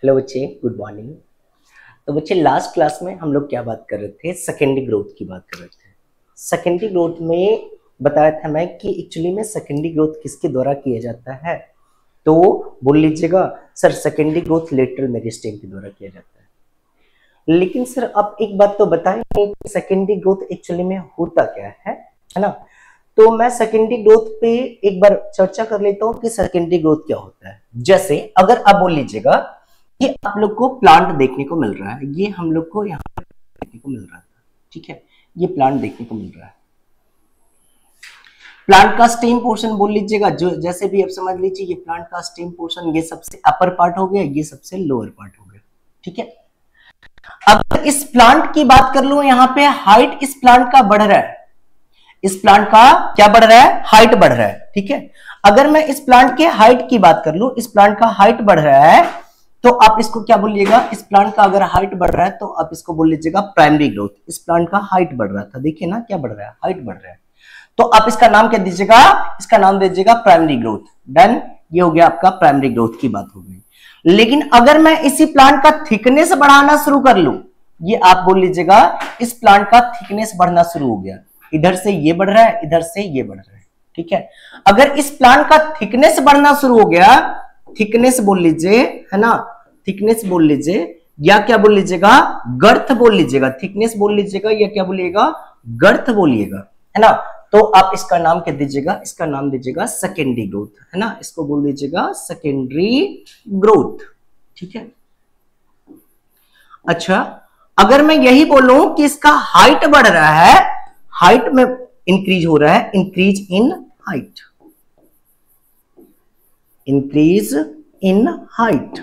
Hello बच्चे, good morning. तो बच्चे लास्ट क्लास में हम लोग क्या बात कर रहे थे? सेकेंडरी ग्रोथ की बात कर रहे थे। सेकेंडरी ग्रोथ में बताया था मैं कि एक्चुअली में सेकेंडरी ग्रोथ किसके द्वारा किया जाता है? तो बोल लीजिएगा sir, secondary growth lateral meristem के द्वारा किया जाता है। लेकिन सर आप एक बात तो बताएंगे कि सेकेंडरी ग्रोथ एक्चुअली में होता क्या है ना? तो मैं सेकेंडरी ग्रोथ पे एक बार चर्चा कर लेता हूँ कि सेकेंडरी ग्रोथ क्या होता है। जैसे अगर आप बोल लीजिएगा कि आप लोग को प्लांट देखने को मिल रहा है, ये हम लोग को यहाँ पे देखने को मिल रहा था, ठीक है, ये प्लांट देखने को मिल रहा है। प्लांट का स्टेम पोर्शन बोल लीजिएगा, जो जैसे भी आप समझ लीजिए, ये प्लांट का स्टेम पोर्शन, ये सबसे अपर पार्ट हो गया, ये सबसे लोअर पार्ट हो गया, ठीक है। अगर इस प्लांट की बात कर लूं, यहाँ पे हाइट इस प्लांट का बढ़ रहा है, इस प्लांट का क्या बढ़ रहा है? हाइट बढ़ रहा है, ठीक है। अगर मैं इस प्लांट के हाइट की बात कर लूं, इस प्लांट का हाइट बढ़ रहा है, तो आप इसको क्या बोलिएगा? इस प्लांट का अगर हाइट बढ़ रहा है तो आप इसको बोल लीजिएगा प्राइमरी ग्रोथ। इस प्लांट का हाइट बढ़ रहा था, देखिए ना क्या बढ़ रहा है, हाइट बढ़ रहा है, तो आप इसका नाम क्या दीजिएगा? इसका नाम दीजिएगा प्राइमरी ग्रोथ। डन, ये हो गया आपका प्राइमरी ग्रोथ की बात हो गई। लेकिन अगर मैं इसी प्लांट का थिकनेस बढ़ाना शुरू कर लूं, ये आप बोल लीजिएगा इस प्लांट का थिकनेस बढ़ना शुरू हो गया, इधर से ये बढ़ रहा है, इधर से ये बढ़ रहा है, ठीक है। अगर इस प्लांट का थिकनेस बढ़ना शुरू हो गया, थिकनेस बोल लीजिए, है ना, थिकनेस बोल लीजिए, या क्या बोल लीजिएगा? गर्थ बोल लीजिएगा। थिकनेस बोल लीजिएगा या क्या बोलिएगा? गर्थ बोलिएगा, है ना। तो आप इसका नाम क्या दीजिएगा? इसका नाम दीजिएगा सेकेंडरी ग्रोथ, है ना, इसको बोल दीजिएगा सेकेंडरी ग्रोथ, ठीक है। अच्छा, अगर मैं यही बोलूं कि इसका हाइट बढ़ रहा है, हाइट में इंक्रीज हो रहा है, increase in height, increase in height,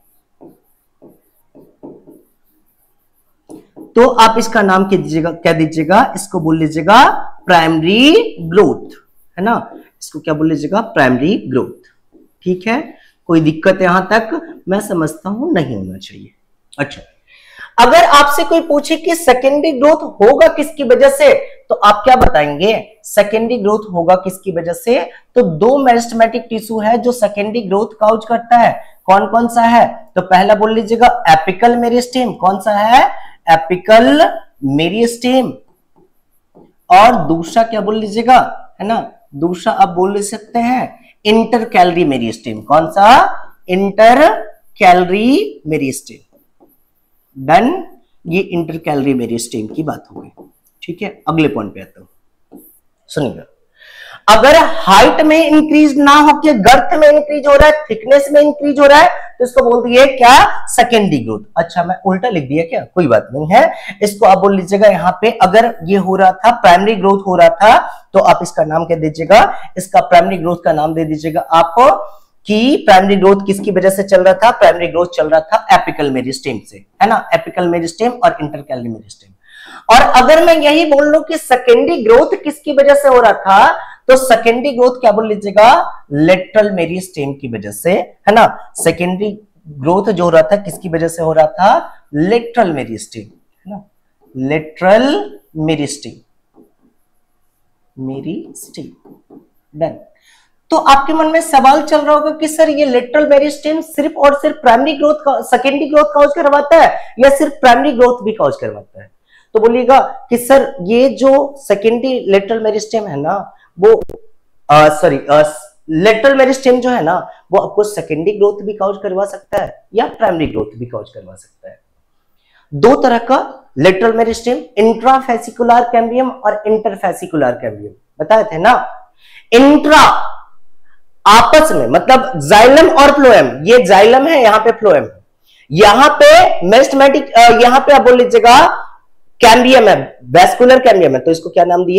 तो आप इसका नाम क्या दीजिएगा? क्या दीजिएगा? इसको बोल लीजिएगा प्राइमरी ग्रोथ, है ना, इसको क्या बोल लीजिएगा? प्राइमरी ग्रोथ, ठीक है। कोई दिक्कत यहां तक मैं समझता हूं नहीं होना चाहिए। अच्छा, अगर आपसे कोई पूछे कि सेकेंडरी ग्रोथ होगा किसकी वजह से, तो आप क्या बताएंगे? सेकेंडरी ग्रोथ होगा किसकी वजह से? तो दो मेरिस्टेमेटिक टिश्यू है जो सेकेंडरी ग्रोथ काउज करता है। कौन कौन सा है? तो पहला बोल लीजिएगा एपिकल मेरिस्टेम। कौन सा है? Apical meristem. और दूसरा क्या बोल लीजिएगा, है ना, दूसरा आप बोल सकते हैं इंटरकैलरी मेरिस्टेम। कौन सा? Intercalary meristem. डन, ये इंटरकैलरी मेरिस्टेम की बात हो गई, ठीक है। अगले पॉइंट पे आता हूं, सुनिएगा। अगर हाइट में इंक्रीज ना होकर गर्थ में इंक्रीज हो रहा है, थिकनेस में इंक्रीज हो रहा है, तो इसको बोल दिए क्या? Secondary growth. अच्छा, मैं उल्टा लिख दिया क्या? कोई बात नहीं है, इसको आप बोल लीजिएगा यहाँ पे, अगर ये हो रहा था, प्राइमरी ग्रोथ हो रहा था, तो आप इसका नाम क्या दीजिएगा? इसका प्राइमरी ग्रोथ का नाम दे दीजिएगा आप कि प्राइमरी ग्रोथ किसकी वजह से चल रहा था? प्राइमरी ग्रोथ चल रहा था एपिकल मेरिस्टेम से, है ना, एपिकल मेरिस्टेम और इंटरकैलरी मेरिस्टेम। और अगर मैं यही बोल लूं कि सेकेंडरी ग्रोथ किसकी वजह से हो रहा था, तो सेकेंडरी ग्रोथ क्या बोल लीजिएगा? लेटरल मेरिस्टेम की वजह से, है ना। सेकेंडरी ग्रोथ जो हो रहा था किसकी वजह से हो रहा था? लेटरल मेरिस्टेम, है ना, लेटरल मेरिस्टेम, मेरिस्टेम। डन। तो आपके मन में सवाल चल रहा होगा कि सर ये लेटरल मेरिस्टेम सिर्फ और सिर्फ प्राइमरी ग्रोथ का, सेकेंडरी ग्रोथ काउज करवाता है या सिर्फ प्राइमरी ग्रोथ भी काउज करवाता है? तो बोलिएगा कि सर ये जो सेकेंडरी लेटरल मेरिस्टेम है ना, वो लेटरल मेरिस्टेम जो है ना, वो आपको सेकेंडरी ग्रोथ भी काउज करवा सकता है या प्राइमरी ग्रोथ भी काउज करवा सकता है। दो तरह का लेटरल मेरिस्टेम, इंट्राफेसिकुलर कैम्बियम और इंटरफेसिकुलर कैम्बियम बताए थे ना। इंट्रा आपस में, मतलब जाइलम और फ्लोएम, ये जाइलम है, यहां पे फ्लोएम है, यहां पे मेरिस्टेमेटिक, यहां पे आप बोल लीजिएगा कैम्बियम है, वेस्कुलर कैम्बियम है, तो इसको क्या नाम दिए?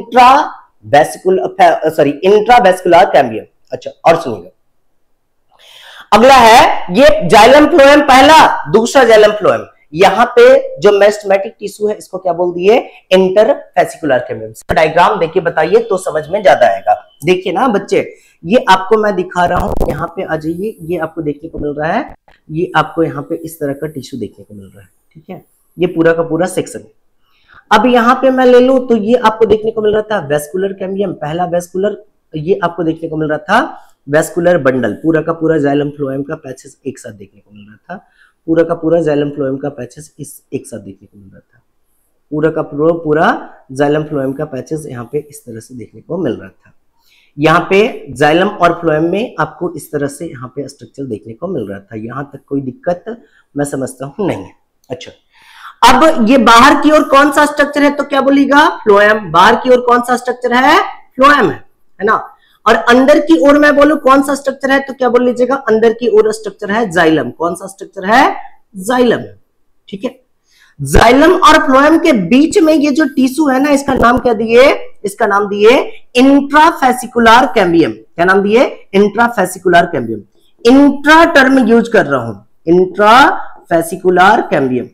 Intravascular cambium. अच्छा, और सुनिएगा, अगला है ये जाइलम फ्लोएम पहला, दूसरा जाइलम फ्लोएम। यहां पे जो मेरिस्टेमेटिक टिश्यू है इसको क्या बोल दिए? Interfascicular cambium. डायग्राम देखिए, बताइए तो समझ में ज्यादा आएगा। देखिए ना बच्चे, ये आपको मैं दिखा रहा हूं, यहाँ पे आ जाइए, ये आपको देखने को मिल रहा है, ये आपको यहाँ पे इस तरह का टिश्यू देखने को मिल रहा है, ठीक है, ये पूरा का पूरा सेक्शन। अब यहाँ पे मैं ले लूं तो ये आपको देखने को मिल रहा था वेस्कुलर कैम्बियम, पहला वेस्कुलर, ये आपको देखने को मिल रहा था वेस्कुलर बंडल, पूरा का पूरा जाइलम फ्लोएम का पैचेस एक साथ देखने को मिल रहा था, पूरा का पूरा जाइलम फ्लोएम का पैचेस एक साथ देखने को मिल रहा था, पूरा का पूरा जाइलम फ्लोएम का पैचेस यहाँ पे इस तरह से देखने को मिल रहा था। यहाँ पे जाइलम और फ्लोएम में आपको इस तरह से यहाँ पे स्ट्रक्चर देखने को मिल रहा था। यहाँ तक कोई दिक्कत मैं समझता हूँ नहीं है। अच्छा, अब ये बाहर की ओर कौन सा स्ट्रक्चर है तो क्या बोलेगा, फ्लोएम। बाहर की ओर कौन सा स्ट्रक्चर है, फ्लोएम है ना। और अंदर की ओर मैं बोलूं कौन सा स्ट्रक्चर है तो क्या बोल लीजिएगा, अंदर की ओर स्ट्रक्चर है जाइलम। कौन सा स्ट्रक्चर है, जाइलम। ठीक है, जाइलम और फ्लोएम के बीच में ये जो टिश्यू है ना, इसका नाम क्या दिए, इसका नाम दिए इंट्राफेसिकुलर कैम्बियम। क्या नाम दिए, intrafascicular cambium. Intra term use कर रहा हूं, इंट्राफेसिकुलर कैम्बियम,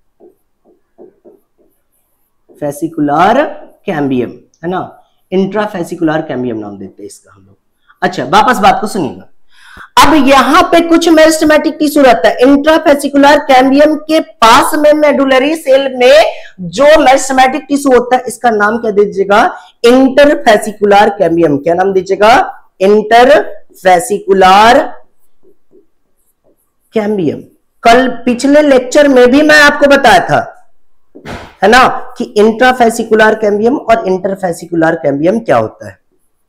फेसिकुलर कैम्बियम है ना, इंट्राफेसिकुलर कैम्बियम नाम देते हैं इसका हम लोग। अच्छा, वापस बात को सुनिएगा। अब यहां पे कुछ मेरिस्टेमेटिक टिश्यू रहता है इंट्राफेसिकुलर कैम्बियम के पास में, मेडुलरी सेल में जो मेरिस्टेमेटिक टिश्यू होता है इसका नाम क्या दीजिएगा, इंटरफेसिकुलर कैम्बियम। क्या नाम दीजिएगा, इंटरफेसिकुलर कैम्बियम। कल पिछले लेक्चर में भी मैं आपको बताया था है ना कि इंट्राफेसिकुलर कैम्बियम और इंटरफेसिकुलर कैम्बियम क्या होता है।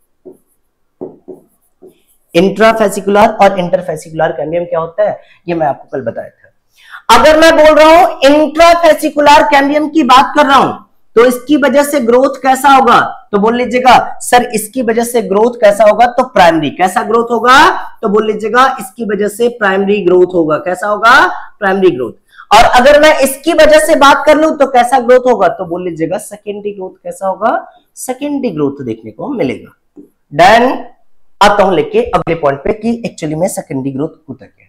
इंट्राफेसिकुलर और इंटरफेसिकुलर कैम्बियम क्या होता है ये मैं आपको कल बताया था। अगर मैं बोल रहा हूं इंट्राफेसिकुलर कैम्बियम की बात कर रहा हूं तो इसकी वजह से ग्रोथ कैसा होगा, तो बोल लीजिएगा सर इसकी वजह से ग्रोथ कैसा होगा, तो प्राइमरी। कैसा ग्रोथ होगा, तो बोल लीजिएगा इसकी वजह से प्राइमरी ग्रोथ होगा। कैसा होगा, प्राइमरी ग्रोथ। और अगर मैं इसकी वजह से बात कर लूं तो कैसा ग्रोथ होगा, तो बोल लीजिएगा सेकेंडरी ग्रोथ। कैसा होगा, सेकेंडरी ग्रोथ देखने को मिलेगा। देन आता हूं लेके अगले पॉइंट पे कि एक्चुअली में सेकेंडरी ग्रोथ होता क्या है।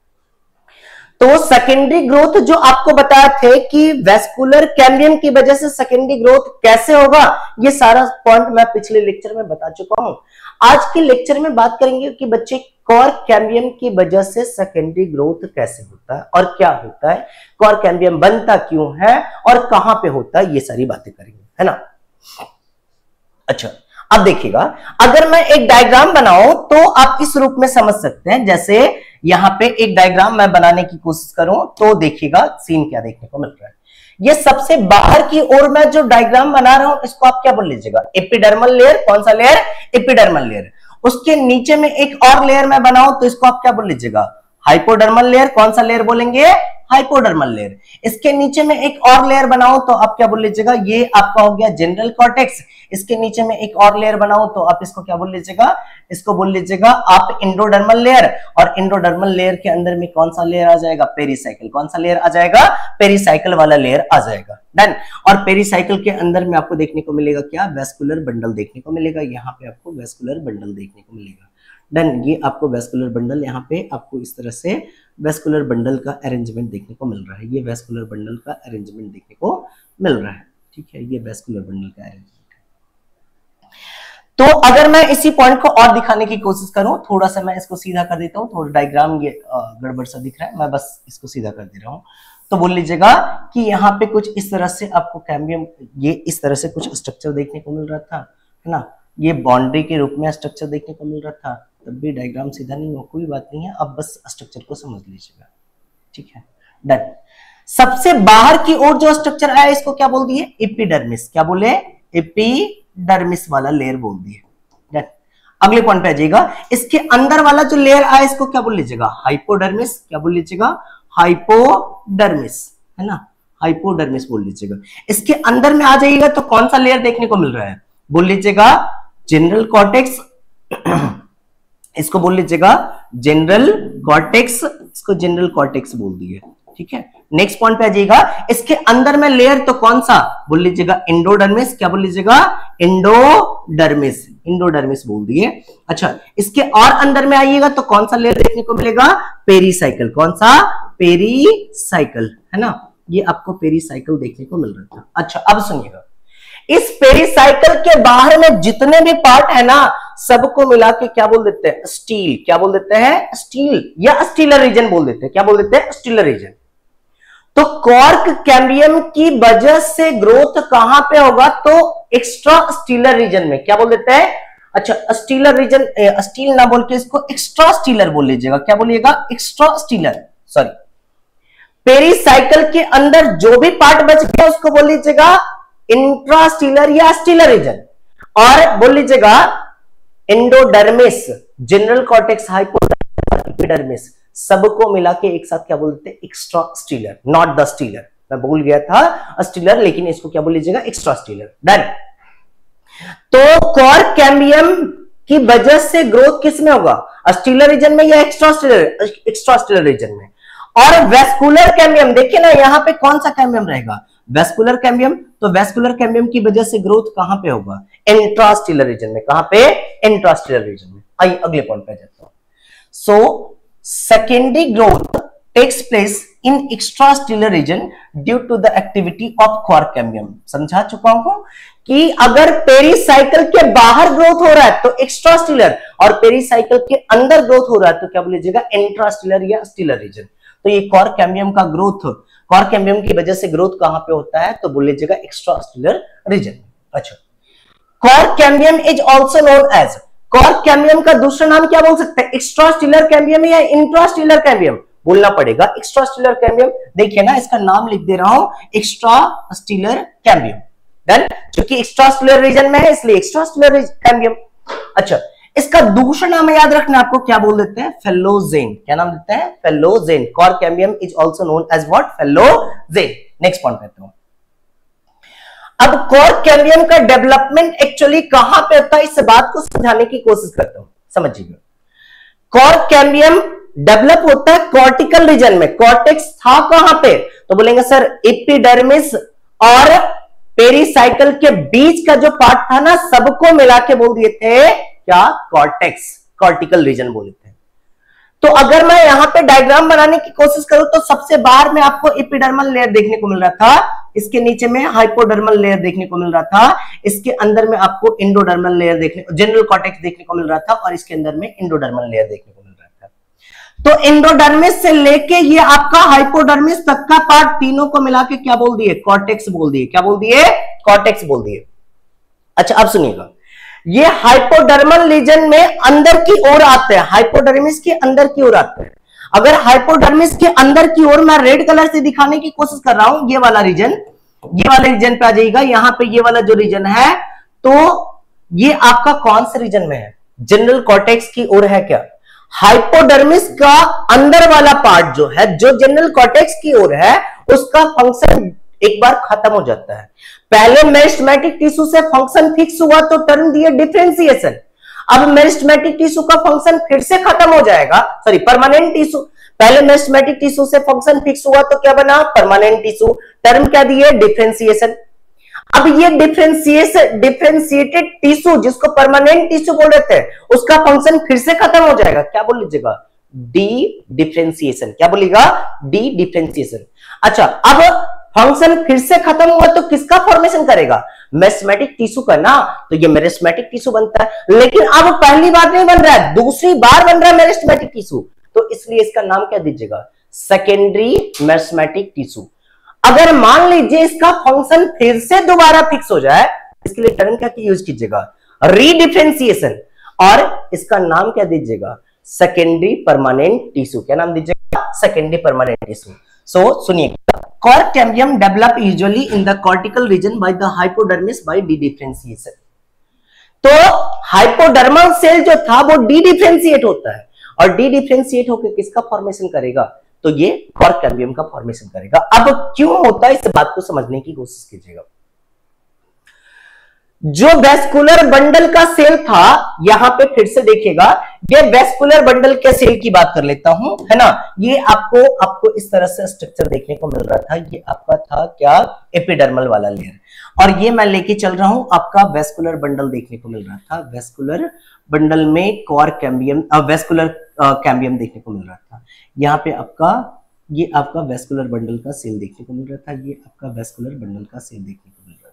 तो सेकेंडरी ग्रोथ जो आपको बताया थे कि वेस्कुलर कैम्बियम की वजह से सेकेंडरी ग्रोथ कैसे होगा, ये सारा पॉइंट मैं पिछले लेक्चर में बता चुका हूं। आज के लेक्चर में बात करेंगे कि बच्चे कॉर्क कैम्बियम की वजह से सेकेंडरी ग्रोथ कैसे होता है और क्या होता है, कॉर्क कैम्बियम बनता क्यों है और कहां पे होता है, ये सारी बातें करेंगे, है ना। अच्छा, अब देखिएगा, अगर मैं एक डायग्राम बनाऊं तो आप इस रूप में समझ सकते हैं। जैसे यहां पे एक डायग्राम मैं बनाने की कोशिश करूं तो देखिएगा सीन क्या देखने को मिल रहा है। ये सबसे बाहर की ओर मैं जो डायग्राम बना रहा हूं इसको आप क्या बोल लीजिएगा, एपिडर्मल लेयर। कौन सा लेयर, एपिडर्मल लेयर। उसके नीचे में एक और लेयर मैं बनाऊं तो इसको आप क्या बोल लीजिएगा, हाइपोडर्मल लेयर। कौन सा लेयर बोलेंगे, हाइपोडर्मल लेयर। इसके नीचे में एक और लेयर बनाऊं तो आप क्या बोल लीजिएगा, ये आपका हो गया जनरल कॉर्टेक्स। इसके नीचे में एक और लेयर बनाऊं तो आप इसको क्या बोल लीजिएगा, इसको बोल लीजिएगा आप इंडोडर्मल लेयर। और इंडोडर्मल लेयर के अंदर में कौन सा लेयर आ जाएगा, पेरीसाइकिल। कौन सा लेयर आ जाएगा, पेरीसाइकिल वाला लेयर आ जाएगा। डन। और पेरीसाइकिल के अंदर में आपको देखने को मिलेगा क्या, वेस्कुलर बंडल देखने को मिलेगा। यहाँ पे आपको वेस्कुलर बंडल देखने को मिलेगा। डन, ये आपको वेस्कुलर बंडल, यहाँ पे आपको इस तरह से वेस्कुलर बंडल का अरेंजमेंट देखने को मिल रहा है। ये वेस्कुलर बंडल का अरेंजमेंट देखने को मिल रहा है। ठीक है, ये वेस्कुलर बंडल का अरेंजमेंट है। तो अगर मैं इसी पॉइंट को और दिखाने की कोशिश करूं, थोड़ा सा मैं इसको सीधा कर देता हूं, थोड़ा डायग्राम ये गड़बड़ सा दिख रहा है, मैं बस इसको सीधा कर दे रहा हूं। तो बोल लीजिएगा कि यहाँ पे कुछ इस तरह से आपको कैम्बियम, ये इस तरह से कुछ स्ट्रक्चर देखने को मिल रहा था, है ना। ये बाउंड्री के रूप में स्ट्रक्चर देखने को मिल रहा था। तब भी डायग्राम सीधा नहीं हो, कोई बात नहीं है, अब बस स्ट्रक्चर को समझ लीजिएगा। ठीक है, डन। सबसे बाहर की ओर जो स्ट्रक्चर आया इसको क्या बोल दिए, एपिडर्मिस। क्या बोले, एपिडर्मिस वाला लेयर बोल दिए। डन। अगले पॉइंट पे आ जाइएगा, इसके अंदर वाला जो लेयर आया इसको क्या बोल लीजिएगा, हाइपोडर्मिस। क्या बोल लीजिएगा, हाइपोडर्मिस, है ना, हाइपोडर्मिस बोल लीजिएगा। इसके अंदर में आ जाइएगा तो कौन सा लेयर देखने को मिल रहा है, बोल लीजिएगा जनरल कॉर्टेक्स। इसको बोल लीजिएगा जनरल कॉर्टेक्स, इसको जनरल कॉर्टेक्स बोल दिए। ठीक है, नेक्स्ट पॉइंट पे आ जाइएगा, इसके अंदर में लेयर तो कौन सा, बोल लीजिएगा इंडोडर्मिस। क्या बोल लीजिएगा, इंडोडर्मिस, इंडोडर्मिस बोल दिए। अच्छा, इसके और अंदर में आइएगा तो कौन सा लेयर देखने को मिलेगा, पेरीसाइकिल। कौन सा, पेरीसाइकिल, है ना, ये आपको पेरीसाइकिल देखने को मिल रहा था। अच्छा, अब सुनिएगा, इस पेरीसाइकिल के बाहर में जितने भी पार्ट है ना, सबको मिला के क्या बोल देते हैं, स्टील। क्या बोल देते हैं, स्टील या स्टीलर रीजन बोल देते हैं। क्या बोल देते हैं, स्टीलर रीजन। तो कॉर्क कैम्बियम की वजह से ग्रोथ कहां पे होगा, तो एक्स्ट्रा स्टीलर रीजन में। क्या बोल देते हैं, अच्छा, स्टीलर रीजन, स्टील ना बोल के इसको एक्स्ट्रा स्टीलर बोल लीजिएगा। क्या बोलिएगा? Extra stealer, sorry. पेरिसाइकिल के अंदर जो भी पार्ट बच गया उसको बोल लीजिएगा इंट्रास्टीलर या स्टीलर रीजन, और बोल लीजिएगा endodermis, general cortex, hypodermis, epidermis, सबको मिला के एक साथ क्या बोलते हैं? Extra stelar, not the stelar. मैं भूल गया था स्टीलर, लेकिन इसको क्या बोल लीजिएगा? Extra stelar. डन। तो कॉर कैम्बियम की वजह से ग्रोथ किस में होगा? स्टीलर रीजन में या extra stelar? Extra stelar region में। और वेस्कुलर कैम्बियम, देखिए ना यहां पे कौन सा कैम्बियम रहेगा? Vascular cambium. तो वेस्कुलर कैम्बियम की वजह से ग्रोथ कहां पे होगा? इंट्रास्टीलर रीजन में। कहां पे? इंट्रास्टीलर रीजन में। आइए अगले पॉइंट पे जाता हूं। So secondary growth takes place in extrastelar region due to the activity of cork cambium. समझा चुका हूं कि अगर पेरिसाइकिल के बाहर ग्रोथ हो रहा है तो एक्स्ट्रास्टीलर, और पेरिसाइकिल के अंदर ग्रोथ हो रहा है तो क्या बोलिएगा? इंट्रास्टीलर या स्टीलर रीजन। तो ये कॉर कैम्बियम का ग्रोथ, कॉर कैम्बियम की वजह से ग्रोथ कहां पे होता है? तो बोल लीजिएगा एक्स्ट्रास्टीलर रीजन। अच्छा, cork cambium is also known as, cork cambium का दूसरा नाम क्या बोल सकते हैं? एक्स्ट्रास्टीलर कैम्बियम या इंट्रास्टीलर कैम्बियम? बोलना पड़ेगा एक्स्ट्रास्टीलर कैम्बियम। देखिए ना इसका नाम लिख दे रहा हूं, एक्स्ट्रास्टीलर कैम्बियम। डन। क्योंकि एक्स्ट्रास्टीलर रीजन में है इसलिए एक्स्ट्रास्टीलर कैम्बियम। अच्छा, इसका दूसरा नाम याद रखना आपको, क्या बोल देते हैं? फेलोजेन। क्या नाम देते हैं? Phellogen. Cork cambium is also known as what? Phellogen. Next point पे हूं। अब कॉर कैम्बियम का डेवलपमेंट एक्चुअली कहां पे होता है, इस बात को समझाने की कोशिश करता हूं, समझिएगा। कॉर कैम्बियम डेवलप होता है कॉर्टिकल रीजन में। कॉर्टेक्स था कहां पे? तो बोलेंगे सर एपिडर्मिस और पेरिसाइकिल के बीच का जो पार्ट था ना, सबको मिला के बोल दिए थे क्या? कॉर्टेक्स, कॉर्टिकल रीजन बोलते थे। तो अगर मैं यहां पे डायग्राम बनाने की कोशिश करूं तो सबसे बाहर में आपको एपिडर्मल लेयर देखने को मिल रहा था, इसके नीचे में हाइपोडर्मल लेयर देखने को मिल रहा था, इसके अंदर में आपको एंडोडर्मल लेयर देखने, जनरल कॉर्टेक्स देखने को मिल रहा था, और इसके अंदर में एंडोडर्मल लेयर देखने को मिल रहा था। तो एंडोडर्मिस से लेके ये आपका हाइपोडर्मिस तक का पार्ट, तीनों को मिला के क्या बोल दिए? कॉर्टेक्स बोल दिए। क्या बोल दिए? कॉर्टेक्स बोल दिए। अच्छा, अब सुनिएगा, ये हाइपोडर्मल रीजन में अंदर की ओर आते हैं, हाइपोडर्मिस के अंदर की ओर आते हैं। अगर हाइपोडर्मिस के अंदर की ओर मैं रेड कलर से दिखाने की कोशिश कर रहा हूं, ये वाला रीजन, ये वाले रीजन पे आ जाइएगा। यहां पे ये वाला जो रीजन है, तो ये आपका कौन से रीजन में है? जनरल कॉर्टेक्स की ओर है क्या? हाइपोडर्मिस का अंदर वाला पार्ट जो है, जो जनरल कॉर्टेक्स की ओर है, उसका फंक्शन एक बार खत्म हो जाता है। पहले मेरिस्टेमेटिक टिश्यू से फंक्शन फिक्स हुआ तो टर्म दिए डिफरेंशिएशन। अब मेरिस्टेमेटिक टिश्यू का फंक्शन फिर से खत्म हो जाएगा, सॉरी परमानेंट टिश्यू। पहले मेरिस्टेमेटिक टिश्यू से फंक्शन फिक्स हुआ तो क्या बना? Permanent tissue. टर्म क्या दिए? डिफरेंशिएशन। अब ये डिफरेंशिएटेड टिश्यू जिसको परमानेंट टिश्यू बोल देते हैं, उसका फंक्शन फिर से खत्म हो जाएगा। क्या बोल लीजिएगा? Dedifferentiation. क्या बोलिएगा? Dedifferentiation. अच्छा, अब फंक्शन फिर से खत्म हुआ तो किसका फॉर्मेशन करेगा? मेरिस्टेमेटिक टिश्यू का ना, तो ये मेरिस्टेमेटिक टिश्यू बनता है। लेकिन अब पहली बार नहीं बन रहा है, दूसरी बार बन रहा है मेरिस्टेमेटिक टिश्यू, तो इसलिए इसका नाम क्या दीजिएगा? Secondary meristematic tissue. अगर मान लीजिए इसका फंक्शन फिर से दोबारा फिक्स हो जाए, इसके लिए टर्म क्या यूज कीजिएगा? रीडिफरेंशिएशन। और इसका नाम क्या दीजिएगा? Secondary permanent tissue. क्या नाम दीजिएगा? Secondary permanent tissue. सो सुनिए, cork cambium develop usually in the cortical region by the hypodermis by dedifferentiation. तो हाइपोडर्मल सेल जो था वो डी डिफरेंशिएट होता है, और डी डिफरेंशिएट होकर किसका फॉर्मेशन करेगा? तो ये कॉर कैम्बियम का फॉर्मेशन करेगा। अब क्यों होता है इस बात को समझने की कोशिश कीजिएगा। जो वेस्कुलर बंडल का सेल था, यहां पे फिर से देखिएगा, ये वेस्कुलर बंडल के सेल की बात कर लेता हूं, है ना। ये आपको इस तरह से स्ट्रक्चर देखने को मिल रहा था। ये आपका था क्या? एपिडर्मल वाला लेयर। और ये मैं लेके चल रहा हूं, आपका वेस्कुलर बंडल देखने को मिल रहा था। वेस्कुलर बंडल में कॉर कैम्बियम, वेस्कुलर कैम्बियम देखने को मिल रहा था। यहाँ पे ये आपका वेस्कुलर बंडल का सेल देखने को मिल रहा था। ये आपका वेस्कुलर बंडल का सेल देखने को मिल रहा था।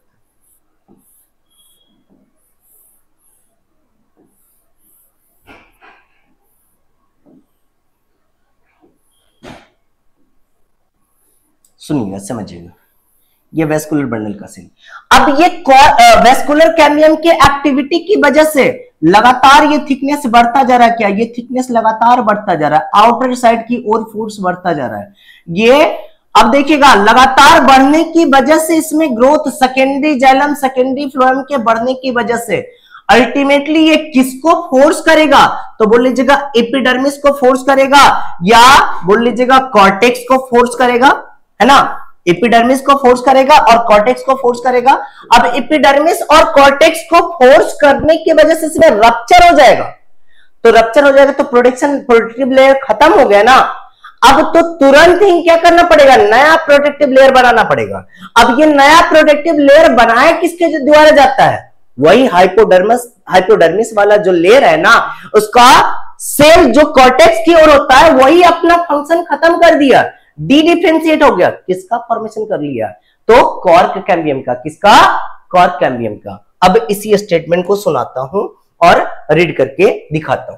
सुनिएगा, समझिएगा, ये वेस्कुलर बंडल का सेल। अब ये वेस्कुलर कैम्बियम के एक्टिविटी की वजह से लगातार ये थिकनेस बढ़ता जा रहा है, क्या ये थिकनेस लगातार बढ़ता जा रहा है, आउटर साइड की ओर फोर्स बढ़ता जा रहा है। ये अब देखिएगा लगातार बढ़ने की वजह से इसमें growth, secondary xylem secondary phloem के बढ़ने की वजह से अल्टीमेटली ये किसको फोर्स करेगा, तो बोल लीजिएगा एपिडर्मिस को फोर्स करेगा, या बोल लीजिएगा कॉर्टेक्स को फोर्स करेगा, है ना। एपिडर्मिस को फोर्स करेगा और कॉर्टेक्स को फोर्स करेगा। अब एपिडर्मिस और कॉर्टेक्स को फोर्स करने की वजह से इसमें रप्चर हो जाएगा, तो रप्चर हो जाएगा तो प्रोटेक्टिव लेयर खत्म हो गया ना। अब तो तुरंत ही क्या करना पड़ेगा, नया प्रोटेक्टिव लेयर बनाना पड़ेगा। अब ये नया प्रोटेक्टिव लेयर बनाया किसके द्वारा जाता है, वही हाइपोडर्मिस वाला जो लेयर है ना, उसका सेल जो कॉर्टेक्स की ओर होता है वही अपना फंक्शन खत्म कर दिया, डी डिफरेंशिएट हो गया, किसका फॉर्मेशन कर लिया, तो कॉर्क कैम्बियम का। किसका, कॉर्क कैम्बियम का। अब इसी स्टेटमेंट को सुनाता हूं और रीड करके दिखाता हूं।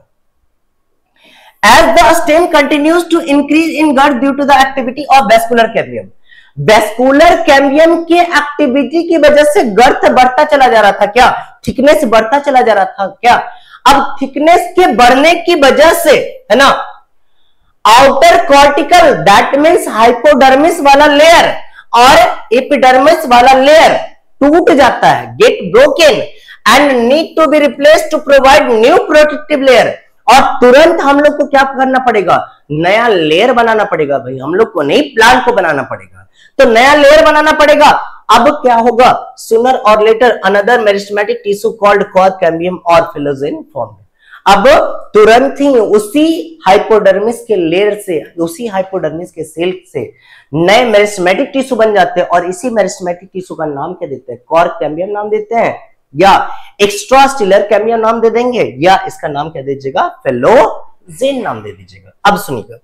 As the stem continues to increase in girth due to the activity of vascular cambium, vascular cambium के एक्टिविटी की वजह से गर्थ बढ़ता चला जा रहा था, क्या थिकनेस बढ़ता चला जा रहा था क्या। अब थिकनेस के बढ़ने की वजह से, है ना, outer cortical that means hypodermis वाला लेयर और एपिडर्मिस वाला लेयर टूट जाता है, get broken and need to be replaced to provide new protective layer. और तुरंत हम लोग को क्या करना पड़ेगा, नया लेयर बनाना पड़ेगा भाई, हम लोग को नहीं प्लांट को बनाना पड़ेगा, तो नया लेयर बनाना पड़ेगा। अब क्या होगा, sooner or later another meristematic tissue called cork cambium or phellogen form. अब तुरंत ही उसी हाइपोडर्मिस के लेयर से, उसी हाइपोडर्मिस के सेल से नए मेरिस्टेमेटिक टिश्यू बन जाते हैं, और इसी मेरिस्टेमेटिक टिश्यू का नाम क्या देते हैं, कॉर्क कैम्बियम नाम देते हैं, या एक्स्ट्रासेलुलर कैम्बियम नाम दे देंगे, या इसका नाम क्या दीजिएगा, फेलोजेन नाम दे दीजिएगा। अब सुनिएगा,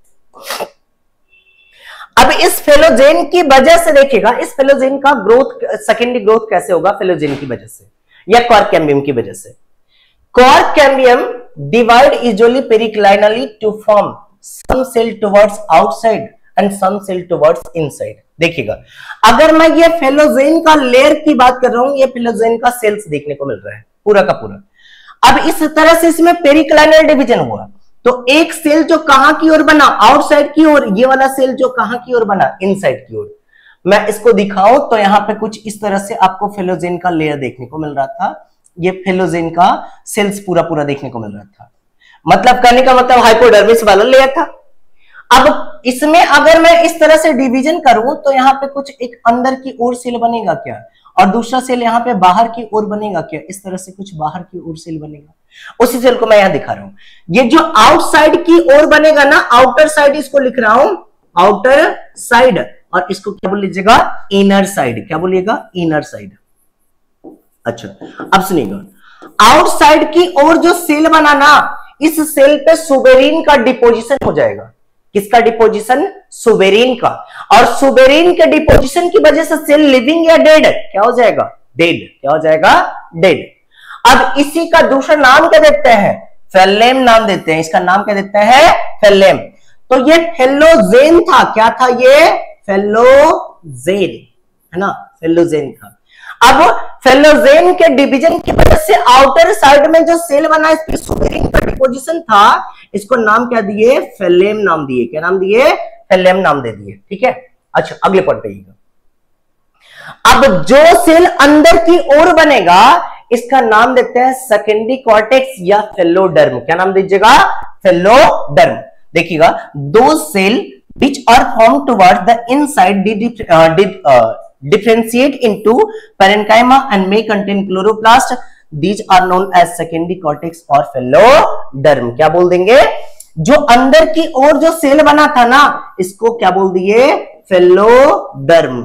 अब इस फेलोजेन की वजह से देखिएगा, इस फेलोजेन का ग्रोथ, सेकेंडरी ग्रोथ कैसे होगा, फेलोजेन की वजह से या कॉर्क कैम्बियम की वजह से। Cork cambium divide usually periclinally to form some cell towards outside and some cell towards inside. देखिएगा, अगर मैं ये फेलोजेन का लेयर की बात कर रहा हूं, ये फेलोजेन का सेल्स देखने को मिल रहा है पूरा का पूरा। अब इस तरह से इसमें पेरिक्लाइनल डिवीजन हुआ, तो एक सेल जो कहां की ओर बना, आउटसाइड की ओर, ये वाला सेल जो कहां की ओर बना, इनसाइड की ओर। मैं इसको दिखाऊं तो यहां पे कुछ इस तरह से आपको फेलोजेन का लेयर देखने को मिल रहा था, ये फेलोजेन का सेल्स पूरा पूरा देखने को मिल रहा था, मतलब कहने का मतलब हाइपोडर्मिस वाला लेयर था। अब इसमें अगर मैं इस तरह से डिवीजन करूं तो यहाँ पे कुछ एक अंदर की ओर सेल बनेगा क्या, और दूसरा सेल यहाँ पे बाहर की ओर बनेगा क्या, इस तरह से कुछ बाहर की ओर सेल बनेगा। उसी सेल को मैं यहां दिखा रहा हूं, ये जो आउटसाइड की ओर बनेगा ना, आउटर साइड इसको लिख रहा हूं, आउटर साइड, और इसको क्या बोल लीजिएगा, इनर साइड। क्या बोलिएगा, इनर साइड। अच्छा, अब सुनिएगा, आउटसाइड की ओर जो सेल बना ना, इस सेल पे सुबेरिन का डिपोजिशन हो जाएगा। किसका डिपोजिशन, सुबेरिन का। और सुबेरिन के डिपोजिशन की वजह से सेल लिविंग या डेड, क्या हो जाएगा, डेड। क्या हो जाएगा, डेड। अब इसी का दूसरा नाम क्या देते हैं, फेल्लेम नाम देते हैं, इसका नाम क्या देते हैं, फेल्लेम। तो ये फेलोजेन था, क्या था ये, फेलोजेन, है ना, फेलोजेन था। अब फेलोजेन के डिवीजन की वजह से आउटर साइड में जो सेल बना, इस पे सुबेरिन का डिपोजिशन था, इसको नाम क्या दिए, फेल्लेम नाम दिए। क्या नाम दिए, फेल्लेम नाम दे दिए, ठीक है। अच्छा, अगले पॉइंट पे आइएगा। अब जो सेल अंदर की ओर बनेगा, इसका नाम देते हैं सेकेंडरी कॉर्टेक्स या फेलोडर्म। क्या नाम दीजिएगा, फेलोडर्म। देखिएगा, दो cell which are formed towards the inside differentiate into parenchyma and may contain chloroplast. These are known as secondary cortex or phelloderm. क्या बोल देंगे, जो अंदर की ओर जो सेल बना था ना, इसको क्या बोल दिए, फेलोडर्म।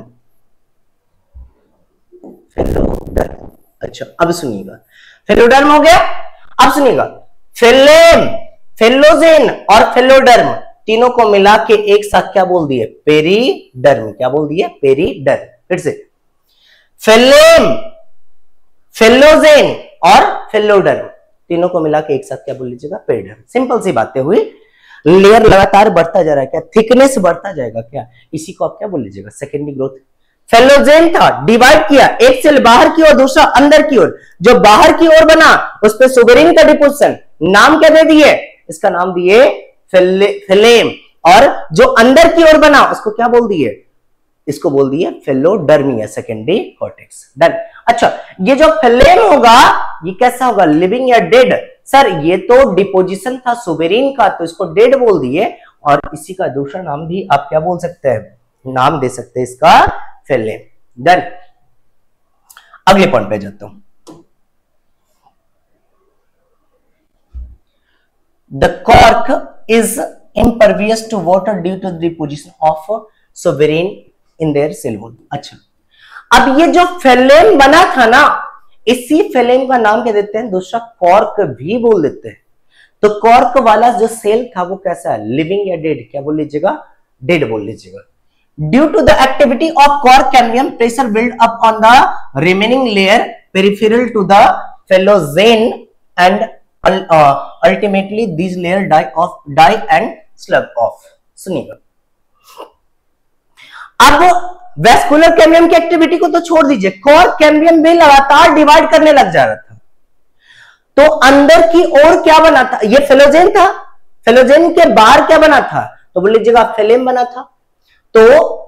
फेलोडर्म। अच्छा, अब सुनिएगा, फेलोडर्म हो गया। अब सुनिएगा, फेल्लेम, फेलोजेन और फेलोडर्म तीनों को मिला के एक साथ क्या बोल दिए, पेरीडर्म। क्या बोल दिए, पेरीडर्म। फिर से, फेल्लेम, फेलोजेन और फेलोडर्म तीनों को मिला के एक साथ क्या बोल लीजिएगा, पेरीडर्म। सिंपल सी बातें हुई। लेयर लगातार बढ़ता जा रहा है, क्या थिकनेस बढ़ता जाएगा, क्या इसी को आप क्या बोल लीजिएगा, सेकेंडरी ग्रोथ। फेलोजेन था, डिवाइड किया, एक सेल बाहर की ओर दूसरा अंदर की ओर, जो बाहर की ओर बना उस पे सुबेरिन का डिपोजिशन, नाम क्या दे दिए, इसका नाम दिए फिलेम, और जो अंदर की ओर बना उसको क्या बोल दिए, इसको बोल दिए फेलोडर्मी, सेकेंडरी कॉर्टेक्स। डन। अच्छा, ये जो फिलेम होगा ये कैसा होगा, लिविंग या डेड? सर ये तो डिपोजिशन था सुबेरिन का, तो इसको डेड बोल दिए, और इसी का दूसरा नाम भी आप क्या बोल सकते हैं, नाम दे सकते हैं इसका फिलेम। डन। अगले पॉइंट पे जाता हूं। The cork is impervious to water due to the deposition of sovereign in their cell wall। अच्छा, अब ये जो फिलेम बना था ना, इसी फिलेम का नाम क्या देते हैं, दूसरा कॉर्क भी बोल देते हैं। तो कॉर्क वाला जो सेल था वो कैसा है, लिविंग या डेड? क्या बोल लीजिएगा, डेड बोल लीजिएगा। Due to the activity of cork cambium, pressure build up on the remaining layer peripheral to the phellogen and ultimately this layer die and slough off. सुनिएगा, अब वेस्कुलर कैम्बियम की activity को तो छोड़ दीजिए, कॉर्क कैम्बियम भी लगातार divide करने लग जा रहा था, तो अंदर की ओर क्या बना था, ये फेलोजेन था, फेलोजेन के बाहर क्या बना था, तो बोल लीजिएगा फिलेम बना था। तो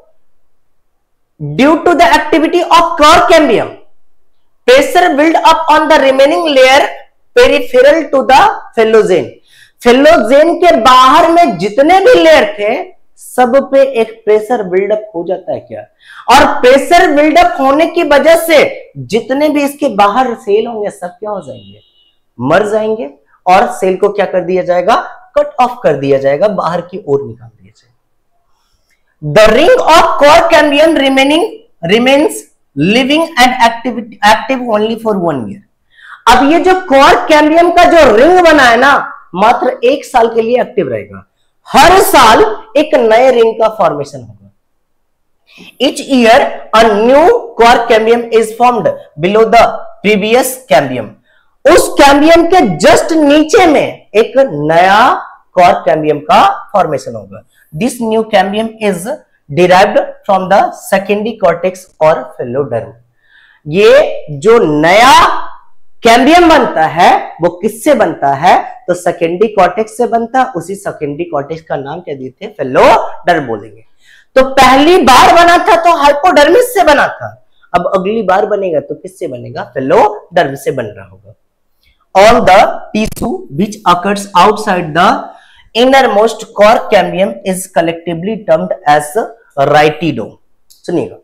due to the activity of cork cambium, pressure build up on the remaining layer peripheral to the phellogen, phellogen के बाहर में जितने भी लेयर थे सब पे एक प्रेशर बिल्डअप हो जाता है क्या, और प्रेशर बिल्डअप होने की वजह से जितने भी इसके बाहर सेल होंगे सब क्या हो जाएंगे, मर जाएंगे, और सेल को क्या कर दिया जाएगा, कट ऑफ कर दिया जाएगा, बाहर की ओर निकाल दिया जाएगा। The ring of cork cambium remains living and active only for 1 year. अब ये जो कॉर्क कैम्बियम का जो रिंग बना है ना, मात्र 1 साल के लिए एक्टिव रहेगा, हर साल एक नए रिंग का फॉर्मेशन होगा। Each year a new cork cambium is formed below the previous cambium। उस कैम्बियम के जस्ट नीचे में एक नया कॉर्क कैम्बियम का फॉर्मेशन होगा। This new cambium is derived from the secondary cortex और फेलोडर्म। ये जो नया कैम्बियम बनता है वो किससे बनता है, तो सेकेंडरी कॉर्टेक्स से बनता है। उसी सेकेंडरी कॉर्टेक्स का नाम क्या देते हैं, फेलोडर्म बोलेंगे। तो पहली बार बना था तो हाइपोडर्मिस से बना था, अब अगली बार बनेगा तो किससे बनेगा, फेलोडर्म से बन रहा होगा। All the tissue which occurs outside the innermost cork cambium is collectively termed as rhytidome। सुनिएगा,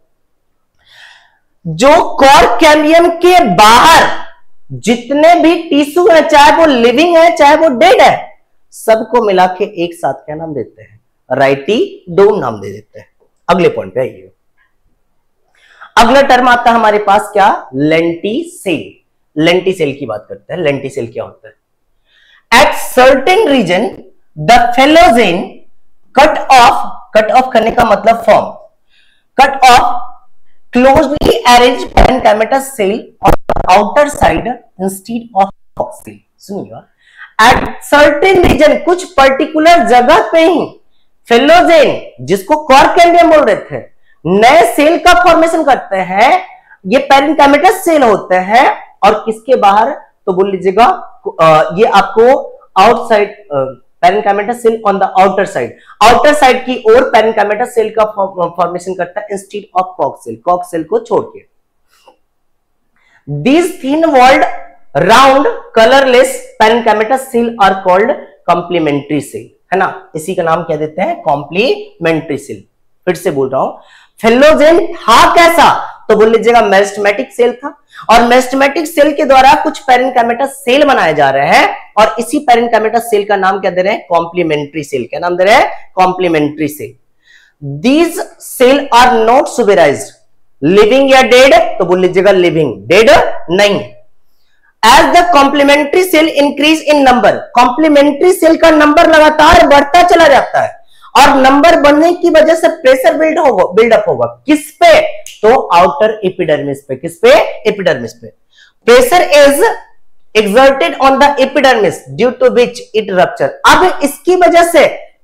जो कॉर्क कैम्बियम के बाहर जितने भी टिश्यू है, चाहे वो लिविंग है चाहे वो डेड है, सबको मिला के एक साथ क्या नाम देते हैं, राइटिडोम नाम दे देते हैं। अगले पॉइंट पे आइए। अगला टर्म आता है हमारे पास क्या, लेंटिसेल। लेंटिसेल की बात करते हैं। लेंटिसेल क्या होता है, at certain region the phellogen cut off करने का मतलब form, cut off closely arrange parenchymatous cell on outer side instead of कॉक सेल। सुनिएगा, एट सर्टेन रीजन, कुछ पर्टिकुलर जगह पे ही फेलोजेन, जिसको कॉर्क कैम्बियम बोल रहे थे, नए सेल का फॉर्मेशन करते हैं। ये पैरेन्काइमेटस सेल होते हैं, और किसके बाहर, तो बोल लीजिएगा ये आपको outside, parenchymatous cell on the outer side, outer side की ओर पैरेन्काइमेटस सेल का फॉर्मेशन करता है इंस्टेड ऑफ कॉक सेल, कॉक सेल को छोड़ के। These thin-walled, round, colorless parenchymatous cell are called complementary cell, है ना, इसी का नाम क्या देते हैं, complementary cell। फिर से बोल रहा हूं, फेलोजेन था कैसा, तो बोल लीजिएगा मेरिस्टेमेटिक सेल था, और मेरिस्टेमेटिक सेल के द्वारा कुछ पैरेन्काइमेटस सेल बनाए जा रहे हैं, और इसी पैरेन्काइमेटस सेल का नाम क्या दे रहे हैं, कॉम्प्लीमेंट्री सेल। क्या नाम दे रहे हैं, complementary cell. These cell are not suberized, living या डेड, तो बोल लीजिएगा लिविंग, डेड नहीं। As the complementary cell increase in number, complementary cell का नंबर लगातार बढ़ता चला जाता है, और नंबर बढ़ने की वजह से प्रेशर बिल्डअप होगा किस पे, तो आउटर एपिडर्मिस पे। किस पे, एपिडर्मिस पे। Pressure is exerted on the epidermis due to which it rupture. अब इसकी वजह से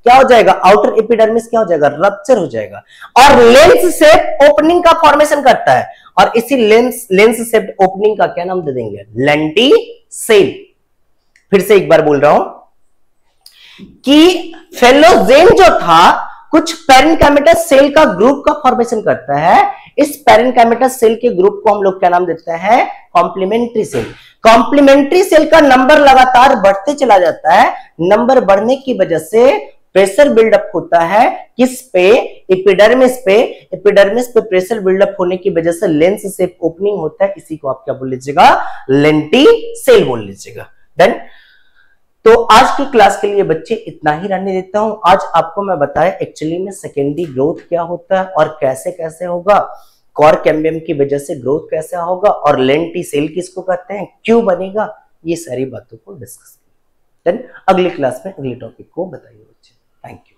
क्या हो जाएगा, आउटर एपिडर्मिस क्या हो जाएगा, रप्चर हो जाएगा और लेंस शेप ओपनिंग का फॉर्मेशन करता है। और इसी लेंस शेप ओपनिंग का क्या नाम दे देंगे, लेंटिसेल। फिर से एक बार बोल रहा हूं कि फेलोजेन जो था कुछ पैरेन्काइमेटस सेल का ग्रुप का फॉर्मेशन करता है। इस पैरेन्काइमेटस सेल के ग्रुप को हम लोग क्या नाम देते हैं, कॉम्प्लीमेंट्री सेल। कॉम्प्लीमेंट्री सेल का नंबर लगातार बढ़ते चला जाता है। नंबर बढ़ने की वजह से प्रेशर बिल्डअप होता है किस पे, एपिडर्मिस पे। एपिडर्मिस पे प्रेशर बिल्डअप होने की वजह से लेंस शेप ओपनिंग होता है। इसी को आप क्या बोल लीजिएगा, लेंटिसेल बोल लीजिएगा। डन। तो आज की क्लास के लिए बच्चे इतना ही रहने देता हूं। आज आपको मैं बताया एक्चुअली में सेकेंडरी ग्रोथ क्या होता है और कैसे कैसे होगा, कॉर कैम्बियम की वजह से ग्रोथ कैसे होगा और लेंटिसेल किसको कहते हैं, क्यों बनेगा, ये सारी बातों को डिस्कस किया। देन अगली क्लास में अगले टॉपिक को बताइए बच्चे। Thank you.